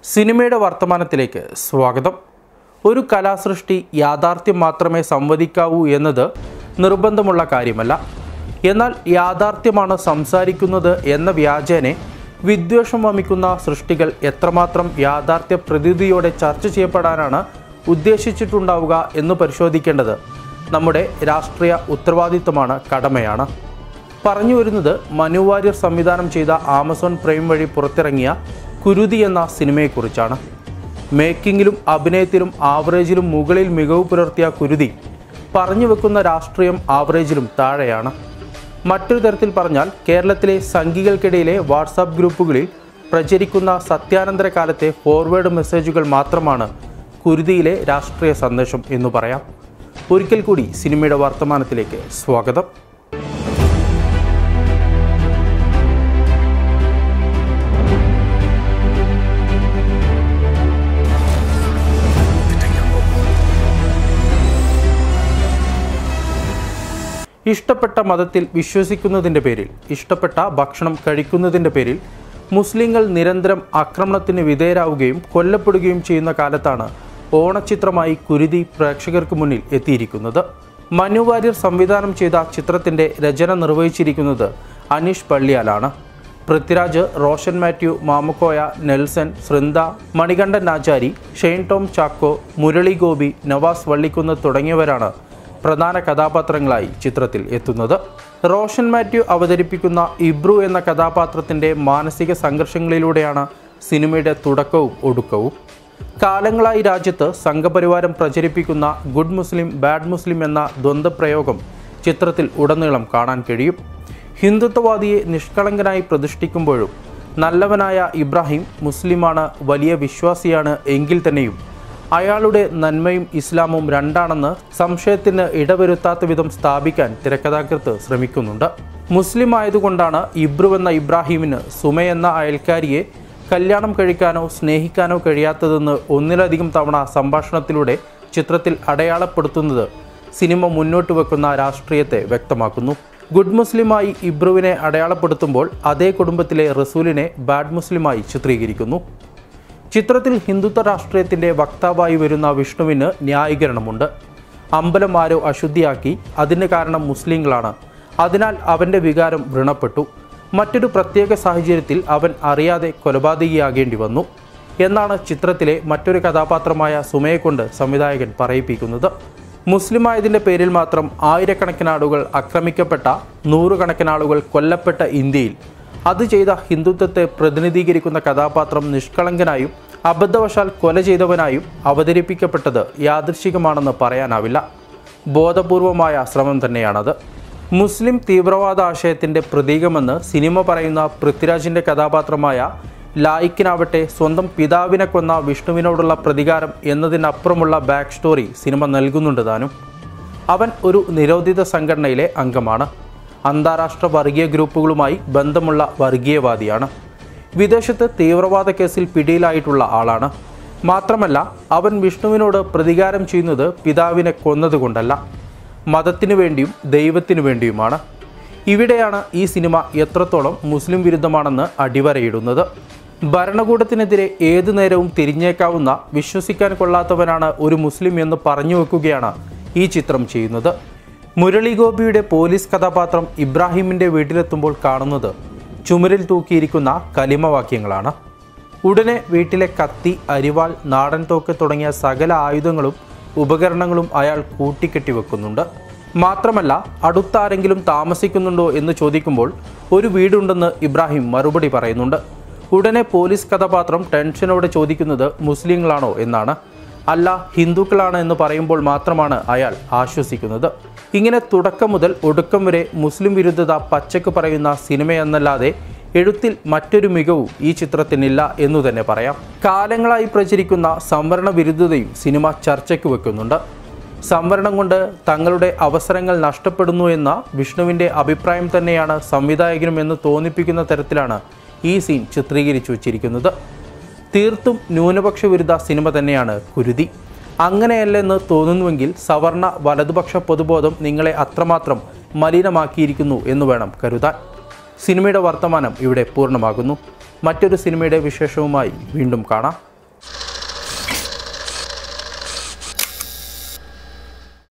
സിനിമയുടെ വർത്തമാനത്തിലേക്ക് സ്വാഗതം. ഒരു കലാസൃഷ്ടി യാഥാർത്ഥ്യം മാത്രമേ സംവദിക്കാവൂ എന്നത് നിർബന്ധമുള്ള കാര്യമല്ല. എന്നാൽ യാഥാർത്ഥ്യമാണ് സംസാരിക്കുന്നത് എന്ന വ്യാജേനെ വിദ്വേഷം വമിക്കുന്ന സൃഷ്ടികൾ എത്രമാത്രം യാഥാർത്ഥ്യ പ്രതീതിയോടെ ചർച്ച ചെയ്യപ്പെടാനാണ് ഉദ്ദേശിച്ചിട്ടുണ്ടാവുക എന്ന് പരിശോധിക്കേണ്ടത് നമ്മുടെ രാഷ്ട്രീയ ഉത്തരവാദിത്വമാണ്, കടമയാണ്. പറഞ്ഞു വരുന്നത് മനു വാര്യർ സംവിധാനം ചെയ്ത ആമസോൺ പ്രൈം വഴി പുറത്തിറങ്ങിയ കുരുതി എന്ന സിനിമയെക്കുറിച്ചാണ്. മേക്കിങ്ങിലും അഭിനയത്തിലും ആവറേജിലും മുകളിൽ മികവ് പുലർത്തിയ കുരുതി പറഞ്ഞു വെക്കുന്ന രാഷ്ട്രീയം ആവറേജിലും താഴെയാണ്. മറ്റൊരു തരത്തിൽ പറഞ്ഞാൽ കേരളത്തിലെ സംഘികൾക്കിടയിലെ വാട്സാപ്പ് ഗ്രൂപ്പുകളിൽ പ്രചരിക്കുന്ന സത്യാനന്തര കാലത്തെ ഫോർവേഡ് മെസ്സേജുകൾ മാത്രമാണ് കുരുതിയിലെ രാഷ്ട്രീയ സന്ദേശം എന്നു പറയാം. ഒരിക്കൽ കൂടി സിനിമയുടെ വർത്തമാനത്തിലേക്ക് സ്വാഗതം. ഇഷ്ടപ്പെട്ട മതത്തിൽ വിശ്വസിക്കുന്നതിൻ്റെ പേരിൽ, ഇഷ്ടപ്പെട്ട ഭക്ഷണം കഴിക്കുന്നതിൻ്റെ പേരിൽ മുസ്ലിങ്ങൾ നിരന്തരം ആക്രമണത്തിന് വിധേയരാവുകയും കൊല്ലപ്പെടുകയും ചെയ്യുന്ന കാലത്താണ് ഓണച്ചിത്രമായി കുരുതി പ്രേക്ഷകർക്ക് മുന്നിൽ എത്തിയിരിക്കുന്നത്. മനു വാര്യർ സംവിധാനം ചെയ്ത ചിത്രത്തിൻ്റെ രചന നിർവഹിച്ചിരിക്കുന്നത് അനീഷ് പള്ളിയാലാണ്. പൃഥ്വിരാജ്, റോഷൻ മാത്യു, മാമുക്കോയ, നെൽസൺ, സൃന്ദ, മണികണ്ഠൻ ആചാരി, ഷെയ്ൻ ടോം ചാക്കോ, മുരളി ഗോപി, നവാസ് വള്ളിക്കുന്ന് തുടങ്ങിയവരാണ് പ്രധാന കഥാപാത്രങ്ങളായി ചിത്രത്തിൽ എത്തുന്നത്. റോഷൻ മാത്യു അവതരിപ്പിക്കുന്ന ഇബ്രു എന്ന കഥാപാത്രത്തിൻ്റെ മാനസിക സംഘർഷങ്ങളിലൂടെയാണ് സിനിമയുടെ തുടക്കവും ഒടുക്കവും. കാലങ്ങളായി രാജ്യത്ത് സംഘപരിവാരം പ്രചരിപ്പിക്കുന്ന ഗുഡ് മുസ്ലിം ബാഡ് മുസ്ലിം എന്ന ദ്വന്ദ്വപ്രയോഗം ചിത്രത്തിൽ ഉടനീളം കാണാൻ കഴിയും. ഹിന്ദുത്വവാദിയെ നിഷ്കളങ്കനായി പ്രതിഷ്ഠിക്കുമ്പോഴും നല്ലവനായ ഇബ്രാഹിം മുസ്ലിമാണ്, വലിയ വിശ്വാസിയാണ് എങ്കിൽ തന്നെയും അയാളുടെ നന്മയും ഇസ്ലാമും രണ്ടാണെന്ന് സംശയത്തിന് ഇടവരുത്താത്ത വിധം സ്ഥാപിക്കാൻ തിരക്കഥാകൃത്ത് ശ്രമിക്കുന്നുണ്ട്. മുസ്ലിം ആയതുകൊണ്ടാണ് ഇബ്രു എന്ന ഇബ്രാഹിമിന് സുമയെന്ന അയൽക്കാരിയെ കല്യാണം കഴിക്കാനോ സ്നേഹിക്കാനോ കഴിയാത്തതെന്ന് ഒന്നിലധികം തവണ സംഭാഷണത്തിലൂടെ ചിത്രത്തിൽ അടയാളപ്പെടുത്തുന്നത് സിനിമ മുന്നോട്ട് വെക്കുന്ന രാഷ്ട്രീയത്തെ വ്യക്തമാക്കുന്നു. ഗുഡ് മുസ്ലിമായി ഇബ്രുവിനെ അടയാളപ്പെടുത്തുമ്പോൾ അതേ കുടുംബത്തിലെ റസൂലിനെ ബാഡ് മുസ്ലിമായി ചിത്രീകരിക്കുന്നു. ചിത്രത്തിൽ ഹിന്ദുത്വ രാഷ്ട്രീയത്തിൻ്റെ വക്താവായി വരുന്ന വിഷ്ണുവിന് ന്യായീകരണമുണ്ട്. അമ്പലം ആരോ അശുദ്ധിയാക്കി, അതിന് കാരണം മുസ്ലിങ്ങളാണ്, അതിനാൽ അവൻ്റെ വികാരം വ്രണപ്പെട്ടു. മറ്റൊരു പ്രത്യേക സാഹചര്യത്തിൽ അവൻ അറിയാതെ കൊലപാതകിയാകേണ്ടി വന്നു എന്നാണ് ചിത്രത്തിലെ മറ്റൊരു കഥാപാത്രമായ സുമയെക്കൊണ്ട് സംവിധായകൻ പറയിപ്പിക്കുന്നത്. മുസ്ലിമായതിൻ്റെ പേരിൽ മാത്രം ആയിരക്കണക്കിന് ആളുകൾ ആക്രമിക്കപ്പെട്ട, നൂറുകണക്കിന് ആളുകൾ കൊല്ലപ്പെട്ട ഇന്ത്യയിൽ അത് ചെയ്ത ഹിന്ദുത്വത്തെ പ്രതിനിധീകരിക്കുന്ന കഥാപാത്രം നിഷ്കളങ്കനായും അബദ്ധവശാൽ കൊല ചെയ്തവനായും അവതരിപ്പിക്കപ്പെട്ടത് യാദൃശ്ചികമാണെന്ന് പറയാനാവില്ല. ബോധപൂർവമായ ശ്രമം തന്നെയാണത്. മുസ്ലിം തീവ്രവാദ ആശയത്തിൻ്റെ പ്രതീകമെന്ന് സിനിമ പറയുന്ന പൃഥ്വിരാജിൻ്റെ കഥാപാത്രമായ ലായിക്കിനാവട്ടെ സ്വന്തം പിതാവിനെ കൊന്ന വിഷ്ണുവിനോടുള്ള പ്രതികാരം എന്നതിനപ്പുറമുള്ള ബാക്ക് സ്റ്റോറി സിനിമ നൽകുന്നുണ്ട് താനും. അവൻ ഒരു നിരോധിത സംഘടനയിലെ അംഗമാണ്. അന്താരാഷ്ട്ര വർഗീയ ഗ്രൂപ്പുകളുമായി ബന്ധമുള്ള വർഗീയവാദിയാണ്. വിദേശത്ത് തീവ്രവാദ കേസിൽ പിടിയിലായിട്ടുള്ള ആളാണ്. മാത്രമല്ല അവൻ വിഷ്ണുവിനോട് പ്രതികാരം ചെയ്യുന്നത് പിതാവിനെ കൊന്നതുകൊണ്ടല്ല, മതത്തിനു വേണ്ടിയും ദൈവത്തിനു വേണ്ടിയുമാണ്. ഇവിടെയാണ് ഈ സിനിമ എത്രത്തോളം മുസ്ലിം വിരുദ്ധമാണെന്ന് അടിവരയിടുന്നത്. ഭരണകൂടത്തിനെതിരെ ഏതു നേരവും തിരിഞ്ഞേക്കാവുന്ന, വിശ്വസിക്കാൻ കൊള്ളാത്തവനാണ് ഒരു മുസ്ലിം എന്ന് പറഞ്ഞു വെക്കുകയാണ് ഈ ചിത്രം ചെയ്യുന്നത്. മുരളി ഗോപിയുടെ പോലീസ് കഥാപാത്രം ഇബ്രാഹിമിൻ്റെ വീട്ടിലെത്തുമ്പോൾ കാണുന്നത് ചുമരിൽ തൂക്കിയിരിക്കുന്ന കലിമവാക്യങ്ങളാണ്. ഉടനെ വീട്ടിലെ കത്തി, അരിവാൾ, നാടൻ തോക്ക് തുടങ്ങിയ സകല ആയുധങ്ങളും ഉപകരണങ്ങളും അയാൾ കൂട്ടിക്കെട്ടി വെക്കുന്നുണ്ട്. മാത്രമല്ല അടുത്താരെങ്കിലും താമസിക്കുന്നുണ്ടോ എന്ന് ചോദിക്കുമ്പോൾ ഒരു വീടുണ്ടെന്ന് ഇബ്രാഹിം മറുപടി പറയുന്നുണ്ട്. ഉടനെ പോലീസ് കഥാപാത്രം ടെൻഷനോടെ ചോദിക്കുന്നത് മുസ്ലിങ്ങളാണോ എന്നാണ്. അല്ല, ഹിന്ദുക്കളാണ് എന്ന് പറയുമ്പോൾ മാത്രമാണ് അയാൾ ആശ്വസിക്കുന്നത്. ഇങ്ങനെ തുടക്കം മുതൽ ഒടുക്കം വരെ മുസ്ലിം വിരുദ്ധത പച്ചക്ക് പറയുന്ന സിനിമയെന്നല്ലാതെ എഴുത്തിൽ മറ്റൊരു മികവും ഈ ചിത്രത്തിനില്ല എന്നു തന്നെ പറയാം. കാലങ്ങളായി പ്രചരിക്കുന്ന സംവരണ വിരുദ്ധതയും സിനിമ ചർച്ചയ്ക്ക് വെക്കുന്നുണ്ട്. സംവരണം കൊണ്ട് തങ്ങളുടെ അവസരങ്ങൾ നഷ്ടപ്പെടുന്നു എന്ന വിഷ്ണുവിൻ്റെ അഭിപ്രായം തന്നെയാണ് സംവിധായകനും എന്ന് തോന്നിപ്പിക്കുന്ന തരത്തിലാണ് ഈ സീൻ ചിത്രീകരിച്ചു വച്ചിരിക്കുന്നത്. തീർത്തും ന്യൂനപക്ഷ വിരുദ്ധ സിനിമ തന്നെയാണ് കുരുതി. അങ്ങനെയല്ലെന്ന് തോന്നുന്നുവെങ്കിൽ സവർണ വലതുപക്ഷ പൊതുബോധം നിങ്ങളെ അത്രമാത്രം മലിനമാക്കിയിരിക്കുന്നു എന്ന് വേണം കരുതാൻ. സിനിമയുടെ വർത്തമാനം ഇവിടെ പൂർണ്ണമാകുന്നു. മറ്റൊരു സിനിമയുടെ വിശേഷവുമായി വീണ്ടും കാണാം.